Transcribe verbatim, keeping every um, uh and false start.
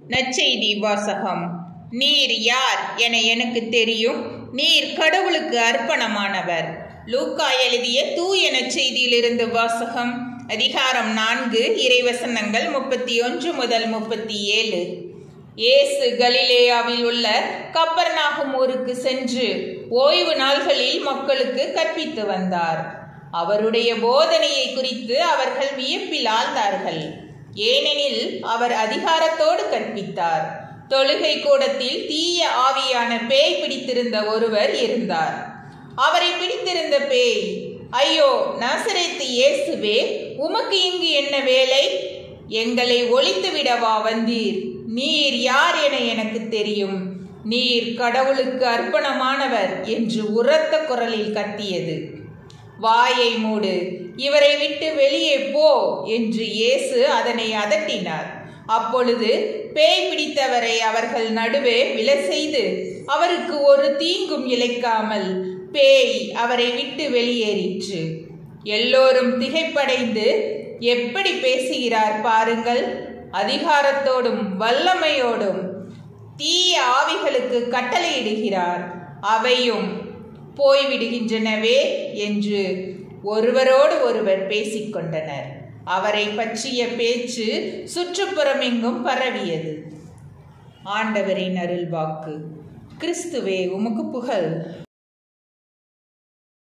நற்செய்தி வாசகம். நீர் யார் என எனக்கு தெரியும், நீர் கடவுளுக்கு அர்ப்பணமானவர். லூக்கா எழுதிய தூய நற்செய்தியிலிருந்து வாசகம். அதிகாரம் நான்கு, இறைவசனங்கள் முப்பத்தி ஒன்று முதல் முப்பத்தி ஏழு. இயேசு கலிலேயாவில் உள்ள கப்பர்நாகும் ஊருக்கு சென்று ஓய்வு நாள்களில் மக்களுக்கு கற்பித்து வந்தார். அவருடைய போதனையை குறித்து அவர்கள் வியப்பில் ஆழ்ந்தார்கள். ஏனெனில் அவர் அதிகாரத்தோடு கற்பித்தார். தொழுகை கூடத்தில் தீய ஆவியான பேய் பிடித்திருந்த ஒருவர் இருந்தார். அவரை பிடித்திருந்த பேய், ஐயோ நாசரேத்து இயேசுவே, உமக்கு இங்கு என்ன வேலை? எங்களை ஒழித்து விடவா வந்தீர்? நீர் யார் என எனக்கு தெரியும், நீர் கடவுளுக்கு அர்ப்பணமானவர் என்று உரத்த குரலில் கத்தியது. வாயை மூடு, இவரை விட்டு வெளியே போ என்று இயேசு அதனை அதட்டினார். அப்பொழுது பேய் பிடித்தவரை அவர்கள் நடுவே விழ செய்து அவருக்கு ஒரு தீங்கும் இழைக்காமல் பேய் அவரை விட்டு வெளியேறிற்று. எல்லோரும் திகைப்படைந்து, எப்படி பேசுகிறார் பாருங்கள், அதிகாரத்தோடும் வல்லமையோடும் தீய ஆவிகளுக்கு கட்டளையிடுகிறார், அவையும் போய்விடுகின்றனவே என்று ஒருவரோடு ஒருவர் பேசிக்கொண்டனர். அவரை பற்றிய பேச்சு சுற்றுப்புறமெங்கும் பரவியது. ஆண்டவரின் அருள்வாக்கு. கிறிஸ்துவே உமக்கு புகழ்.